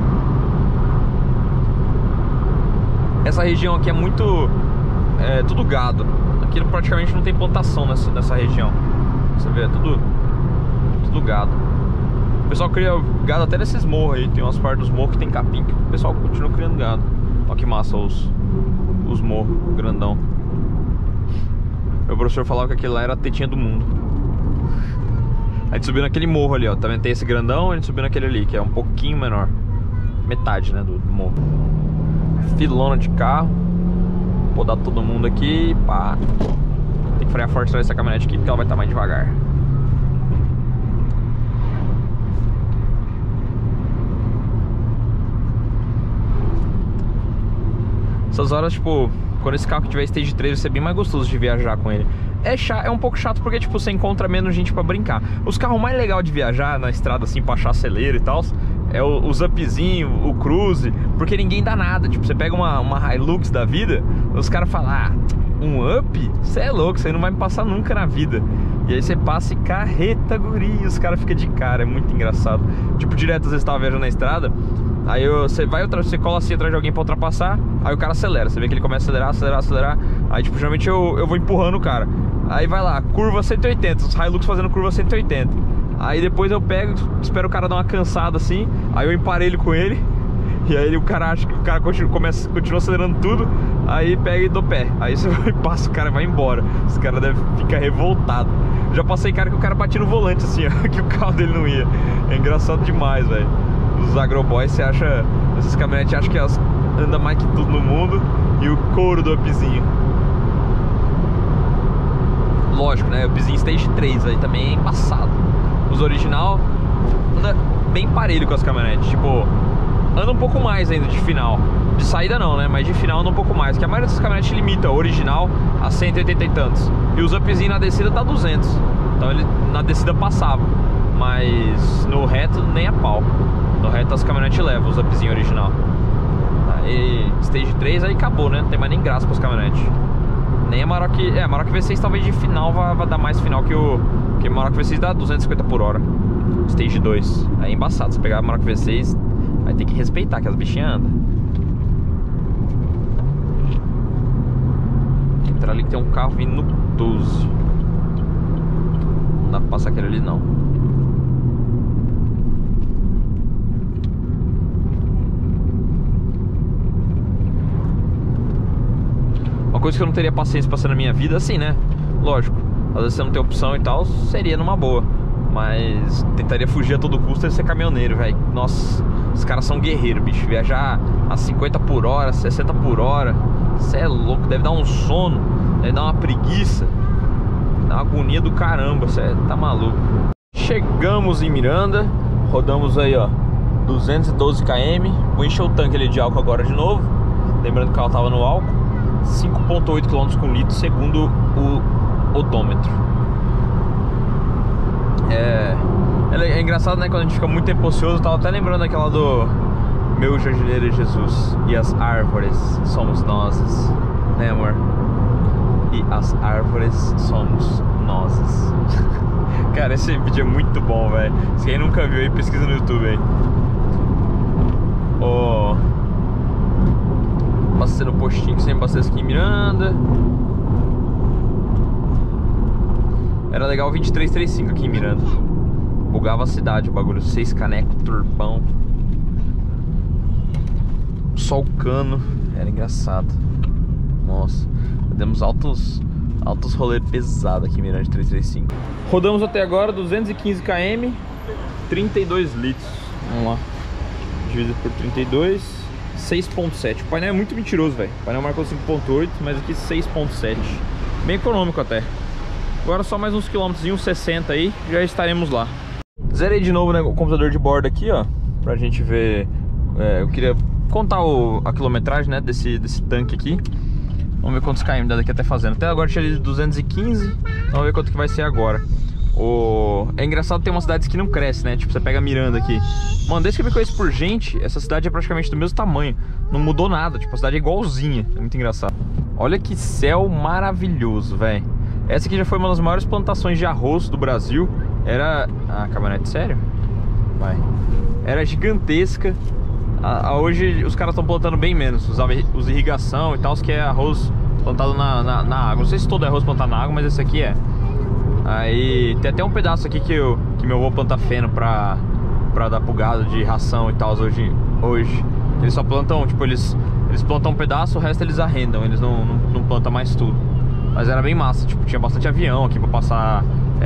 Essa região aqui é muito... tudo gado. Aqui praticamente não tem plantação nessa região. Você vê, é tudo gado. O pessoal cria gado até nesses morros aí. Tem umas partes dos morros que tem capim, que o pessoal continua criando gado. Olha que massa os morros, grandão. Meu professor falava que aquele lá era a tetinha do mundo. A gente subiu naquele morro ali, ó. Também tem esse grandão, a gente subiu naquele ali, que é um pouquinho menor. Metade, né, do morro. Filona de carro. Vou dar todo mundo aqui, pá. Tem que frear forte atrás dessa caminhonete aqui, porque ela vai estar mais devagar. Essas horas, tipo, quando esse carro tiver Stage 3, vai ser bem mais gostoso de viajar com ele. É um pouco chato porque, tipo, você encontra menos gente pra brincar. Os carros mais legais de viajar na estrada, assim, pra achar celeiro e tal, é os upzinho, o cruise, porque ninguém dá nada. Tipo, você pega uma Hilux da vida, os caras falam: ah, um up? Você é louco, você não vai me passar nunca na vida. E aí você passa e carreta, guri, os caras ficam de cara, é muito engraçado. Tipo, direto, às vezes você tava viajando na estrada, aí você cola assim atrás de alguém pra ultrapassar, aí o cara acelera, você vê que ele começa a acelerar. Aí, tipo, geralmente eu vou empurrando o cara. Aí vai lá, curva 180, os Hilux fazendo curva 180. Aí depois eu pego, espero o cara dar uma cansada assim, aí eu emparelho com ele. E aí o cara acha que o cara continua acelerando tudo. Aí pega e dou pé. Aí você passa, o cara vai embora. Esse cara deve ficar revoltado. Já passei cara que o cara batia no volante assim, ó, que o carro dele não ia. É engraçado demais, velho. Os agroboys, você acha... Essas caminhonetes acham que elas andam mais que tudo no mundo. E o couro do upzinho. Lógico, né? Upzinho Stage 3 aí também é embaçado. Os original anda bem parelho com as caminhonetes. Tipo, anda um pouco mais ainda de final. De saída não, né? Mas de final anda um pouco mais. Que a maioria dessas caminhonetes limita o original a 180 e tantos. E os upzinho na descida tá 200. Então ele na descida passava. Mas no reto nem a pau. No reto as caminhonetes levam os upzinho original. Aí Stage 3 aí acabou, né? Não tem mais nem graça pras caminhonetes. Nem a Amarok... a Amarok V6 talvez de final vai dar mais final que a Amarok V6 dá 250 por hora. Stage 2. Aí é embaçado. Se pegar a Amarok V6, vai ter que respeitar que as bichinhas andam. Entrar ali que tem um carro vindo no 12. Não dá pra passar aquele ali não. coisa que eu não teria paciência pra ser na minha vida, assim, né? Lógico, às vezes você não tem opção e tal, seria numa boa. Mas tentaria fugir a todo custo e ser caminhoneiro, velho. Nossa, os caras são guerreiros, bicho. Viajar a 50 por hora, 60 por hora, cê é louco, deve dar um sono, deve dar uma preguiça, dá uma agonia do caramba, cê tá maluco. Chegamos em Miranda, rodamos aí, ó, 212 km. Vou encher o tanque ali de álcool agora de novo. Lembrando que o carro tava no álcool. 5,8 km com litro segundo o odômetro. É engraçado, né? Quando a gente fica muito tempo ocioso. Eu tava até lembrando aquela do meu jardineiro é Jesus e as árvores somos nós, né, amor? E as árvores somos nós. Cara, esse vídeo é muito bom, velho. Se quem nunca viu aí, pesquisa no YouTube aí. Abastecendo o postinho que sempre abastece aqui em Miranda. Era legal o 2335 aqui em Miranda. Bugava a cidade o bagulho. 6 canecos, turbão, sol cano. Era engraçado. Nossa, demos altos rolês pesados aqui em Miranda de 335. Rodamos até agora 215 km, 32 litros. Vamos lá, dividido por 32, 6.7. O painel é muito mentiroso, velho. O painel marcou 5.8, mas aqui 6.7. Bem econômico até. Agora só mais uns quilômetros, 60 aí, já estaremos lá. Zerei de novo, né, o computador de bordo aqui, ó, pra gente ver. Eu queria contar a quilometragem, né, desse tanque aqui. Vamos ver quantos km dá daqui até fazendo. Até agora tinha ali 215. Vamos ver quanto que vai ser agora. É engraçado ter umas cidades que não crescem, né? Tipo, você pega Miranda aqui. Mano, desde que eu me conheço por gente, essa cidade é praticamente do mesmo tamanho. Não mudou nada, tipo, a cidade é igualzinha. É muito engraçado. Olha que céu maravilhoso, velho. Essa aqui já foi uma das maiores plantações de arroz do Brasil. Era... Ah, caminhonete, sério? Vai. Era gigantesca. Hoje os caras estão plantando bem menos. Usa irrigação e tal, que é arroz plantado na água. Não sei se todo é arroz plantado na água, mas esse aqui é. Aí tem até um pedaço aqui que meu avô planta feno pra dar pro gado de ração e tal hoje. Eles só plantam, tipo, eles plantam um pedaço, o resto eles arrendam. Eles não plantam mais tudo. Mas era bem massa, tipo, tinha bastante avião aqui pra passar.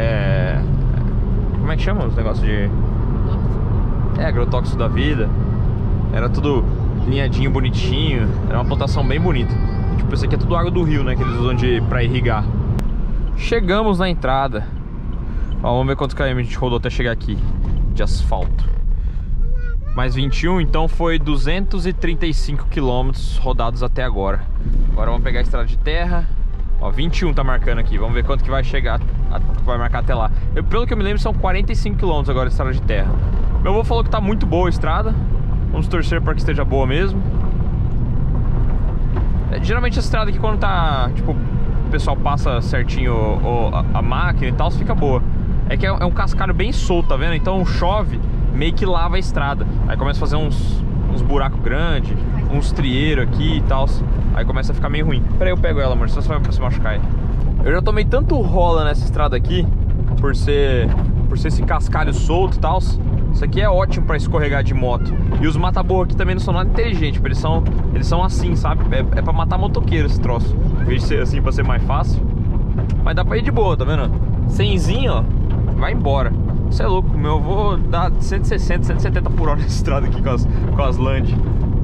Como é que chama os negócios de... agrotóxico da vida. Era tudo linhadinho, bonitinho. Era uma plantação bem bonita. Tipo, isso aqui é tudo água do rio, né, que eles usam pra irrigar. Chegamos na entrada. Ó, vamos ver quantos km a gente rodou até chegar aqui de asfalto. Mais 21, então foi 235 km rodados até agora. Agora vamos pegar a estrada de terra. Ó, 21 tá marcando aqui. Vamos ver quanto que vai chegar, vai marcar até lá. Pelo que eu me lembro, são 45 km agora de estrada de terra. Meu avô falou que tá muito boa a estrada. Vamos torcer para que esteja boa mesmo. Geralmente a estrada aqui, quando tá, tipo, o pessoal passa certinho a máquina e tal, fica boa. É que é um cascalho bem solto, tá vendo? Então chove, meio que lava a estrada. Aí começa a fazer uns buracos grandes, uns trieiros aqui e tal. Aí começa a ficar meio ruim. Peraí, eu pego ela, amor, só vai pra se machucar aí. Eu já tomei tanto rola nessa estrada aqui, por ser esse cascalho solto e tal. Isso aqui é ótimo pra escorregar de moto. E os mata-burro aqui também não são nada inteligentes, tipo, eles são assim, sabe? É pra matar motoqueiro esse troço. Em vez de ser assim, pra ser mais fácil. Mas dá pra ir de boa, tá vendo? Cenzinho, ó, vai embora. Você é louco, meu avô dá 160, 170 por hora nessa estrada aqui com as Land.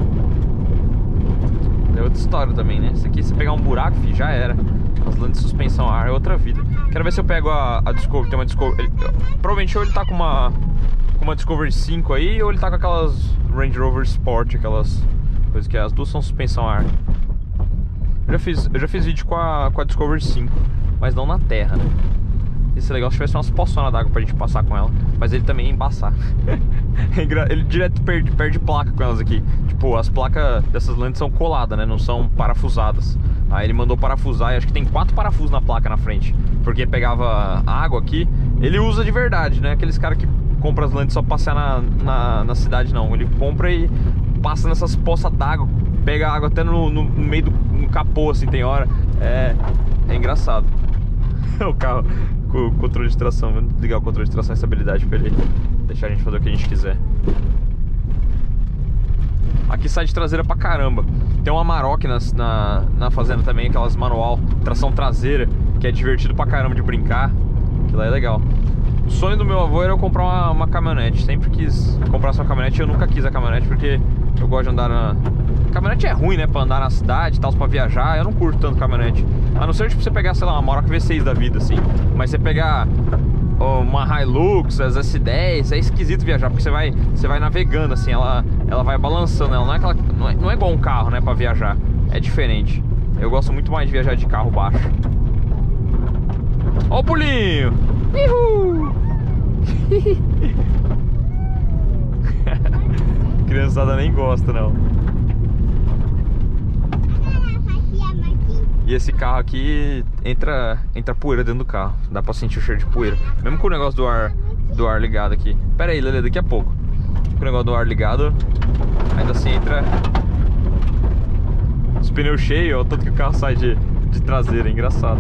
É outra história também, né? Isso aqui, se pegar um buraco, filho, já era. As Land de suspensão a ar é outra vida. Quero ver se eu pego a Discovery. Tem uma Discovery. Provavelmente ou ele tá com uma Discovery 5 aí, ou ele tá com aquelas Range Rover Sport, aquelas coisas que as duas são suspensão a ar. Eu já fiz vídeo com a Discovery 5, mas não na terra, né? Isso é legal se tivesse umas poçonas d'água pra gente passar com ela. Mas ele também ia embaçar. Ele direto perde placa com elas aqui. Tipo, as placas dessas lentes são coladas, né? Não são parafusadas. Aí ele mandou parafusar e acho que tem 4 parafusos na placa na frente. Porque pegava água aqui. Ele usa de verdade, né? Aqueles caras que compram as lentes só pra passear na cidade, não. Ele compra e passa nessas poças d'água. Pega água até no meio do capô, assim, tem hora. É engraçado. O carro com o controle de tração. Vamos ligar o controle de tração e estabilidade pra ele deixar a gente fazer o que a gente quiser. Aqui sai de traseira pra caramba. Tem uma Amarok na fazenda também, aquelas manual, tração traseira, que é divertido pra caramba de brincar. Aquilo lá é legal. O sonho do meu avô era eu comprar uma caminhonete. Sempre quis comprar sua caminhonete. Eu nunca quis a caminhonete porque eu gosto de andar na... Caminhonete é ruim, né? Pra andar na cidade e tal, pra viajar. Eu não curto tanto caminhonete. A não ser tipo você pegar, sei lá, uma Amarok V6 da vida, assim. Mas você pegar uma Hilux, as S10, é esquisito viajar, porque você vai navegando, assim. Ela vai balançando. Ela não é igual um carro, né? Pra viajar. É diferente. Eu gosto muito mais de viajar de carro baixo. Ó o pulinho! Uhul! Criançada nem gosta, não. E esse carro aqui entra poeira dentro do carro. Dá pra sentir o cheiro de poeira. Mesmo com o negócio do ar ligado aqui. Pera aí, Lelê, daqui a pouco. Com o negócio do ar ligado, ainda assim entra os pneus cheios, ó, tanto que o carro sai de traseira, é engraçado.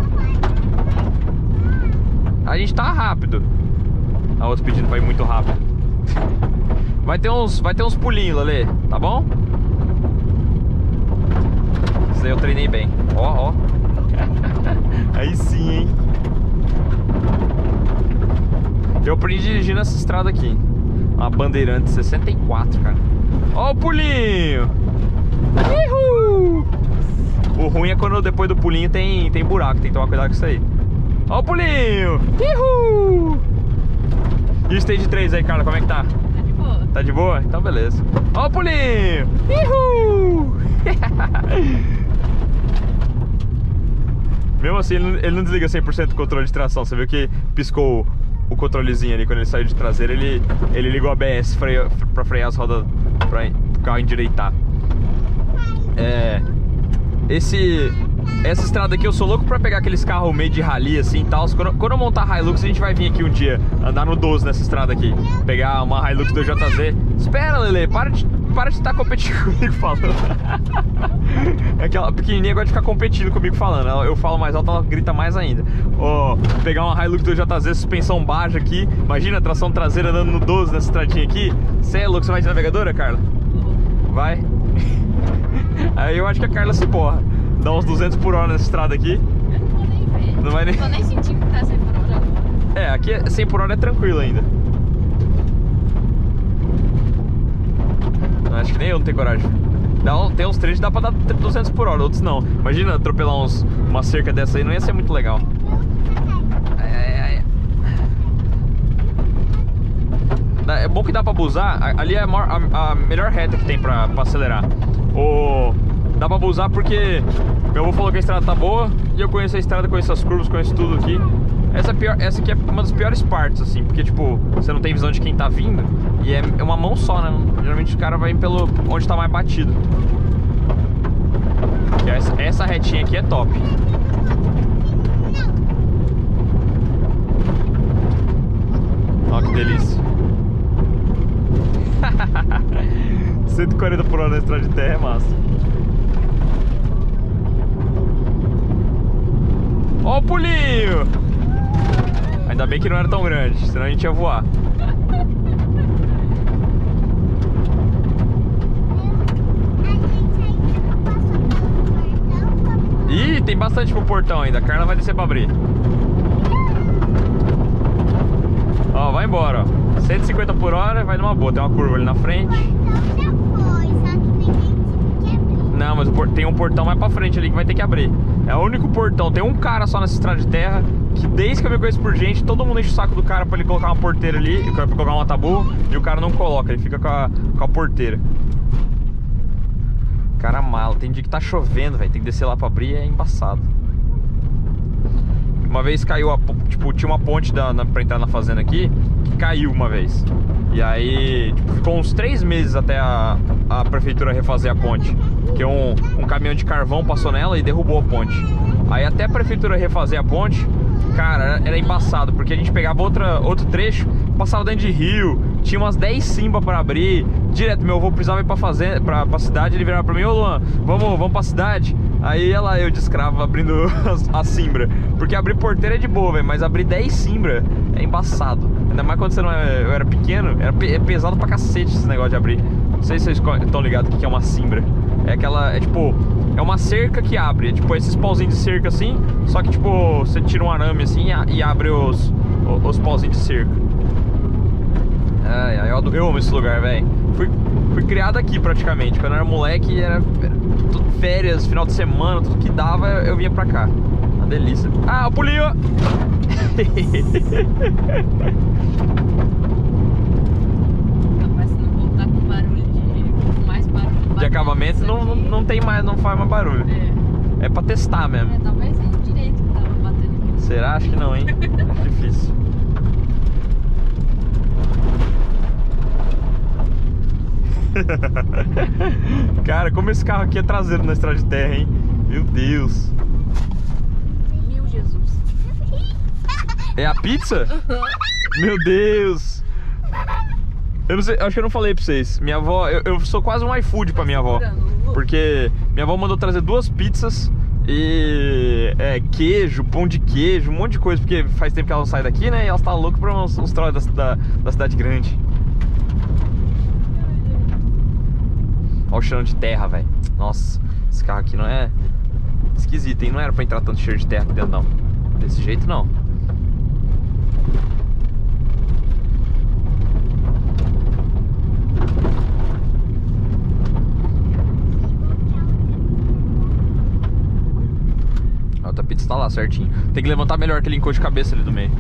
A gente tá rápido. A outra pedindo pra ir muito rápido. Vai ter uns pulinhos, Lelê, tá bom? Isso aí eu treinei bem. Ó. Aí sim, hein? Eu aprendi a dirigir nessa estrada aqui. Uma Bandeirante 64, cara. Ó o pulinho! Uhul! O ruim é quando depois do pulinho tem buraco. Tem que tomar cuidado com isso aí. Ó o pulinho! Uhul! E o Stage 3 aí, Carla, como é que tá? Tá de boa. Tá de boa? Então beleza. Ó o pulinho! Uhul! Mesmo assim, ele não desliga 100% do controle de tração. Você viu que piscou o controlezinho ali quando ele saiu de traseira. Ele ligou a ABS pra frear as rodas, pra o carro endireitar. Essa estrada aqui eu sou louco pra pegar aqueles carros meio de rally assim e tal. Quando eu montar a Hilux, a gente vai vir aqui um dia andar no 12 nessa estrada aqui. Pegar uma Hilux 2JZ. Espera, Lelê, para de estar competindo comigo falando. Aquela pequenininha gosta de ficar competindo comigo falando. Eu falo mais alto, ela grita mais ainda. Pegar uma Hilux 2JZ, suspensão baixa aqui. Imagina a tração traseira andando no 12 nessa estradinha aqui. Você é louco, você vai de navegadora, Carla? Vai? Aí eu acho que a Carla se porra. Dá uns 200 por hora nessa estrada aqui. Eu não vou nem ver. Não vai nem... Não vou nem sentir que tá 100 por hora agora. Aqui 100 por hora é tranquilo ainda. Acho que nem eu não tenho coragem. Tem uns trechos que dá pra dar 200 por hora, outros não. Imagina atropelar uma cerca dessa aí, não ia ser muito legal. É bom que dá pra abusar. Ali é a melhor reta que tem pra acelerar. Dá pra abusar porque meu avô falou que a estrada tá boa. E eu conheço a estrada, conheço as curvas, conheço tudo aqui. Essa aqui é uma das piores partes, assim. Porque, tipo, você não tem visão de quem tá vindo. E é uma mão só, né? Geralmente o cara vai pelo onde tá mais batido. Que essa retinha aqui é top. Ó, que delícia. 140 por hora na estrada de terra é massa. Ó o pulinho! Ainda bem que não era tão grande, senão a gente ia voar. Ih, tem bastante pro portão ainda. A Carla vai descer pra abrir. Ó, vai embora, ó. 150 por hora, vai numa boa. Tem uma curva ali na frente. Não, mas tem um portão mais pra frente ali que vai ter que abrir. É o único portão. Tem um cara só nessa estrada de terra que desde que eu me conheço por gente, todo mundo enche o saco do cara pra ele colocar uma porteira ali, pra colocar uma tabu, e o cara não coloca, ele fica com a porteira. Cara mala, tem dia que tá chovendo, velho, tem que descer lá pra abrir, é embaçado. Uma vez caiu, tipo, tinha uma ponte pra entrar na fazenda aqui, que caiu uma vez. E aí, tipo, ficou uns 3 meses até a prefeitura refazer a ponte. Porque um caminhão de carvão passou nela e derrubou a ponte. Aí até a prefeitura refazer a ponte, cara, era embaçado. Porque a gente pegava outro trecho, passava dentro de rio, tinha umas 10 Simba pra abrir. Direto, meu avô precisava ir pra cidade, ele virava pra mim: ô Luan, vamos pra cidade. Aí eu de escravo abrindo a Simbra. Porque abrir porteira é de boa, velho, mas abrir 10 Simbra é embaçado. Ainda mais quando eu era pequeno. É pesado pra cacete esse negócio de abrir. Não sei se vocês estão ligados o que é uma cimbra. É aquela, é tipo, é uma cerca que abre. É tipo esses pauzinhos de cerca assim. Só que tipo, você tira um arame assim e abre os pauzinhos de cerca. Ai, eu amo esse lugar, velho. Fui criado aqui praticamente. Quando eu era moleque, era férias, final de semana, tudo que dava, eu vinha pra cá. Uma delícia. Ah, o pulinho! Capaz se não voltar com barulho mais barulho de acabamento, não tem mais, não faz mais barulho. É pra testar mesmo. Talvez seja direito que tava batendo aqui. Será? Acho que não, hein? Acho difícil. Cara, como esse carro aqui é traseiro na estrada de terra, hein? Meu Deus. Meu Jesus. É a pizza? Meu Deus. Eu não sei, acho que eu não falei pra vocês. Minha avó, eu sou quase um iFood pra minha avó. Porque minha avó mandou trazer 2 pizzas e queijo, pão de queijo, um monte de coisa. Porque faz tempo que ela não sai daqui, né? E ela tá louca pra uns troços da cidade grande. Olha o cheiro de terra, velho. Nossa, esse carro aqui não é esquisito, hein? Não era pra entrar tanto cheiro de terra aqui dentro, não. Desse jeito, não. A outra pizza tá lá certinho. Tem que levantar melhor aquele encosto de cabeça ali do meio.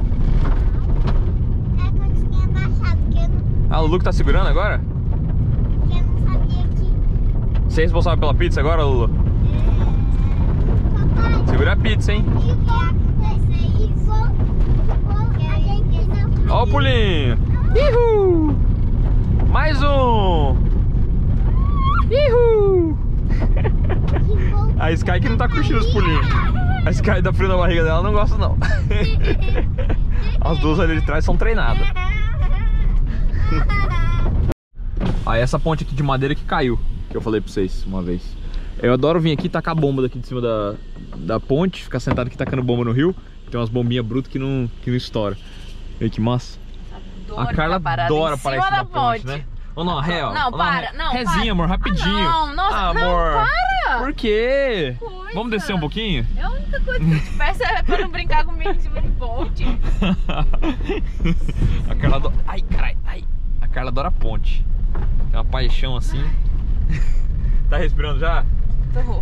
É que eu tinha abaixado, porque eu não, Ah, o Luke tá segurando agora? porque eu não sabia que... Você é responsável pela pizza agora, Lulu? Papai, Segura a pizza, hein? se acontecer isso, a gente não... Ó o pulinho! Ihu! Mais um! Ihu! A Sky que não tá curtindo os pulinhos. A Sky da frio na barriga dela não gosta, não. As duas ali de trás são treinadas. Aí essa ponte aqui de madeira que caiu, que eu falei pra vocês uma vez. Eu adoro vir aqui e tacar bomba daqui de cima da ponte, ficar sentado aqui tacando bomba no rio. Tem umas bombinhas brutas que não estouram. Olha que massa. A Carla adora parar em cima da ponte, né? Ou não, ré, ó. Não, para, não, Rezinha, para. amor, rapidinho. Não, nossa, amor. não, para. Por quê? Coisa. Vamos descer um pouquinho? É a única coisa que eu te peço é pra não brincar comigo em cima de ponte. A Carla adora... Ai, caralho, ai. A Carla adora ponte. Tem uma paixão assim. Tá respirando já? Tô.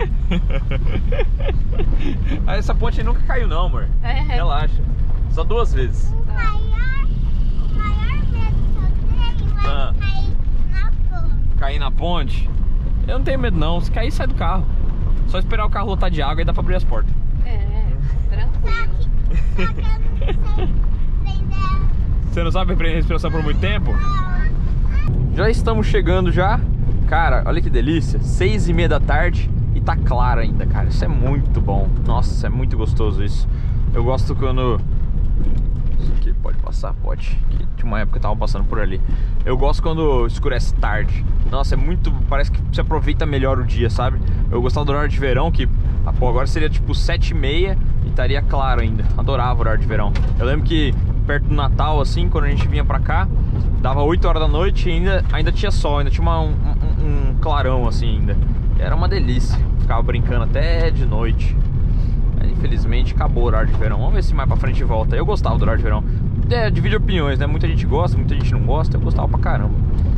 Ah, essa ponte aí nunca caiu não, amor. Relaxa. Só 2 vezes. O maior medo que eu tenho Ah. é cair na ponte. Cair na ponte? Eu não tenho medo não. Se cair, sai do carro. Só esperar o carro lotar de água e dá pra abrir as portas. Tranquilo. Só que eu não sei prender. Você não sabe prender a respiração por muito tempo? Já estamos chegando já. Cara, olha que delícia. 6h30 da tarde e tá claro ainda, cara. Isso é muito bom. Nossa, é muito gostoso isso. Eu gosto quando... Isso aqui pode passar? Pode. Tinha uma época que eu tava passando por ali. Eu gosto quando escurece tarde. Nossa, é muito... Parece que você aproveita melhor o dia, sabe? Eu gostava do horário de verão, que... pô, agora seria tipo 7h30 e estaria claro ainda. Adorava o horário de verão. Eu lembro que perto do Natal, assim, quando a gente vinha pra cá, dava 8 horas da noite e ainda tinha sol, ainda tinha um clarão assim ainda. Era uma delícia. Ficava brincando até de noite. Aí, infelizmente acabou o horário de verão. Vamos ver se mais pra frente volta. Eu gostava do horário de verão. Divide opiniões, né? Muita gente gosta, muita gente não gosta. Eu gostava pra caramba.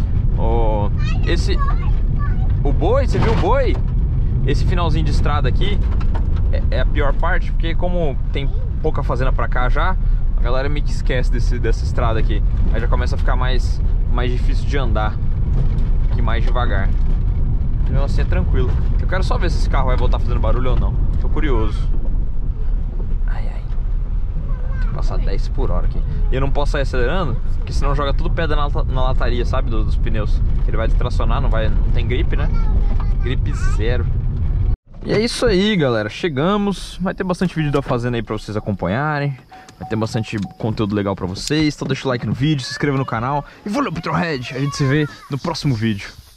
O boi, você viu o boi? Esse finalzinho de estrada aqui é a pior parte, porque como tem pouca fazenda pra cá já, a galera meio que esquece dessa estrada aqui. Aí já começa a ficar mais difícil de andar, aqui mais devagar. Então assim é tranquilo. Eu quero só ver se esse carro vai voltar fazendo barulho ou não. Tô curioso. Ai, ai. Tem que passar 10 por hora aqui. E eu não posso sair acelerando, porque senão joga tudo pedra na lataria, sabe? Dos pneus. Ele vai distracionar, não tem gripe, né? Gripe zero. E é isso aí, galera. Chegamos. Vai ter bastante vídeo da fazenda aí pra vocês acompanharem. Vai ter bastante conteúdo legal pra vocês. Então deixa o like no vídeo, se inscreva no canal. E valeu, Petrohead! A gente se vê no próximo vídeo.